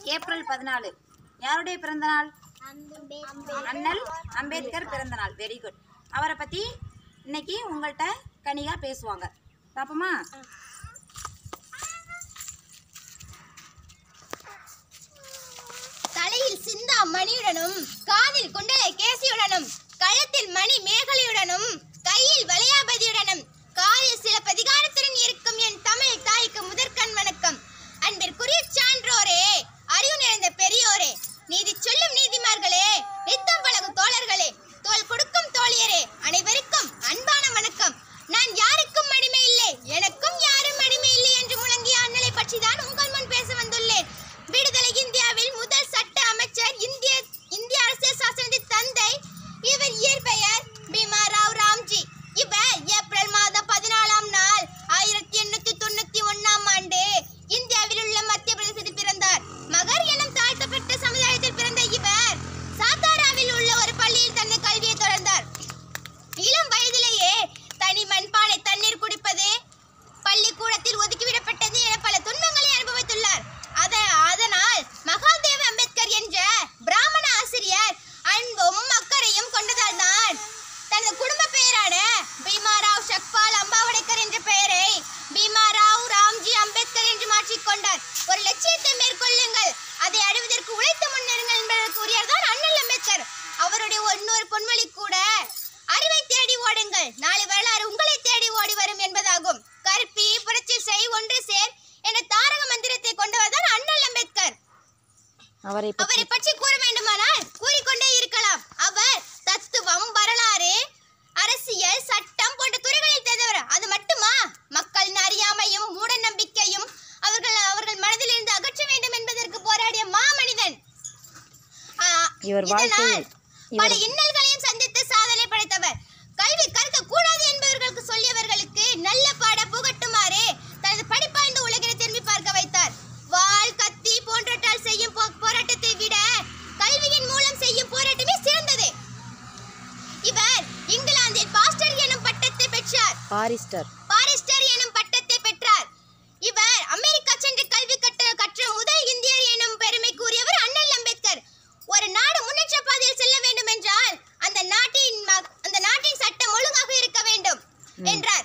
April 14 யாருடைய பிறந்த நாள்? அண்ணல் அம்பேத்கர் பிறந்த நாள். Very good. அவரை பற்றி இன்னைக்கு உங்கள்கிட்ட கனிகா பேசுவாங்க. பாப்போமா? தலையில் சிந்தா மணியுடனும் காதில் குண்டலை கேசியுடனும் கழுத்தில் மணி மேகலையுடனும் கையில் வளையாபதியுடனும் காலில் சிலப்பதிகாரத்துடன் இருக்கும் என் தமிழ் தாய்க்கு முதற்கண் வணக்கம். அன்பிற்குரிய சான்றோரே, அறிவு நிறைந்த பெரியோரே, நீதி சொல்லும் நீதிமார்களே, நித்தம் பழகும் தோழர்களே, தோள் கொடுக்கும் தோழியரே, அனைவருக்கும் அன்பான வணக்கம். நான் யாருக்கும் அடிமை இல்லை, எனக்கும் யாரும் அடிமை இல்லை என்று முழங்கிய அண்ணலை பற்றி தான் உங்கள் முன் பேச வந்துள்ளேன். விடுதலை இந்தியாவில் முதல் சட்ட அமைச்சர், இந்திய அரசியல் சாசனத்தின் தந்தை. இவர் இயற்பெயர் பீமா ராவ் ராம்ஜி. இவர் ஏப்ரல் மாதம் 14ஆம் நாள் 1891ஆம் ஆண்டு இந்தியாவில் உள்ள மத்திய பிரதேசத்தில் பிறந்தார். மகர் எனும் தாழ்த்தப்பட்ட சமுதாயத்தில் பிறந்த இவர் சாத்தாராவில் உள்ள ஒரு பள்ளியில் தன்னை கல்வியை தொடர்ந்தார். இளம் வயதிலேயே தனி மண்பானை தண்ணீர் குடிப்பது, பள்ளிக்கூடத்தில் ஒதுக்கிவிடப்பட்டது என பல துன்பங்களை அனுபவித்துள்ளார். அதனால் மகாதேவ அம்பேத்கர் என்ற பிராமண ஆசிரியர் அன்பும் அக்கறையும் கொண்டதால் தான் தனது குடும்ப பெயரான பீமாராவ் ஷக்பால் அம்பாவடேக்கர் என்ற பெயரை பீமாராவ் ராம்ஜி அம்பேத்கர் என்று மாற்றிக்கொண்டார். ஒரு லட்சியத்தை மேற்கொள்ளுங்கள், அதை அடைவதற்கு உழைத்து முன்னேறுங்கள் என்பதற்கு உரியதான் அண்ணல் அம்பேத்கர். அவருடைய இன்னொரு பொன்மொழி கூட அறிவை தேடி ஓடுங்கள், நாளை வரலாறு உங்களை தேடி ஓடி வரும் என்பதாகும். கற்பி, புரட்சி செய், ஒன்று சேர் என்ற தாரக மந்திரத்தை கொண்டவர்தான் அண்ணல் அம்பேத்கர். அவரை பற்றி கூற வேண்டுமானால் கூறிக்கொண்டே இருக்கலாம். அவர் தத்துவம், வரலாறு, அரசியல், சட்டம் போன்ற துறைகளில் தேர்ந்தவர். அது மட்டுமா, மக்களின் அறியாமையும் மூட நம்பிக்கையும் அவர்கள் மனதில் இருந்து அகற்ற வேண்டும் என்பதற்கு போராடிய மாமனிதன். பல இன்னல்களையும் சந்தித்து சாதனை படைத்தவர். கல்வி கற்க கூடாது என்பவர்களுக்கு சொல்லியவர்களுக்கு நல்ல பாட புகட்டுமாறு தனது படிப்பாய்ந்த உலகினை திரும்பி பார்க்க வைத்தார். வாள், கத்தி போன்றவற்றால் செய்யும் போராட்டத்தை விட கல்வியின் மூலம் செய்யும் போராட்டமே சிறந்தது. இவர் இங்கிலாந்தில் பாரிஸ்டர் எனும் பட்டத்தை பெற்றார். பாரிஸ்டர் எனும் பட்டத்தை பெற்றார். இவர் அமெரிக்கா சென்று கல்வி கற்ற முதல் இந்தியர் எனும் பெருமைக்குரியவர் அண்ணல் அம்பேத்கர். ஒரு நாடு முன்னேற்ற பாதையில் செல்ல வேண்டும் என்றால் அந்த நாட்டின் சட்டம் ஒழுங்காக இருக்க வேண்டும் என்றார்.